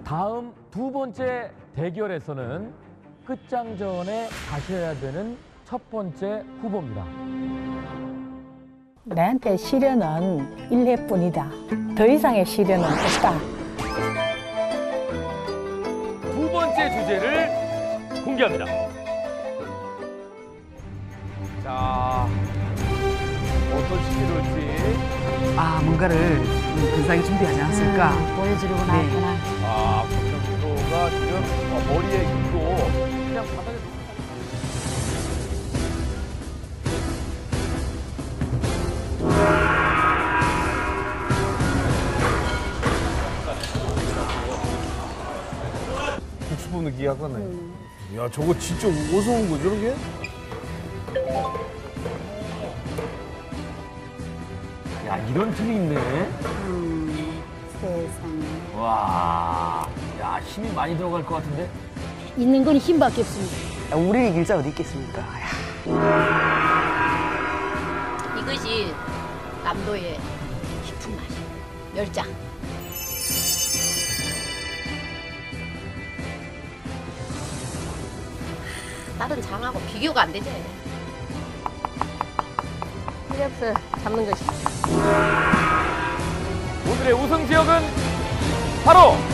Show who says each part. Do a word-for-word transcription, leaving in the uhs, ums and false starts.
Speaker 1: 다음 두 번째 대결에서는 끝장전에 가셔야 되는 첫 번째 후보입니다.
Speaker 2: 내한테 시련은 일 회뿐이다. 더 이상의 시련은 없다.
Speaker 1: 두 번째 주제를 공개합니다. 자, 어떤 시기를지.
Speaker 3: 아, 뭔가를 근사하게 준비하지 않았을까.
Speaker 4: 음, 보여주려고 나왔구나.
Speaker 1: 아, 박정수가 지금 어, 머리에 힘도 그냥 바닥에.
Speaker 5: 국수 뽑는 기가 아깝네. 음. 야, 저거 진짜 어디서 온 거죠, 저게?
Speaker 1: 야, 이런 틈이 있네.
Speaker 4: 음, 세상에.
Speaker 1: 와, 야, 힘이 많이 들어갈 것 같은데?
Speaker 4: 있는 건 힘밖에 없습니다.
Speaker 3: 우리의 길자 어디 있겠습니까?
Speaker 4: 이것이 남도의 깊은 맛이 멸장. 다른 장하고 비교가 안 되지. 필요 없어. 잡는 것이.
Speaker 1: 오늘의 우승 지역은 바로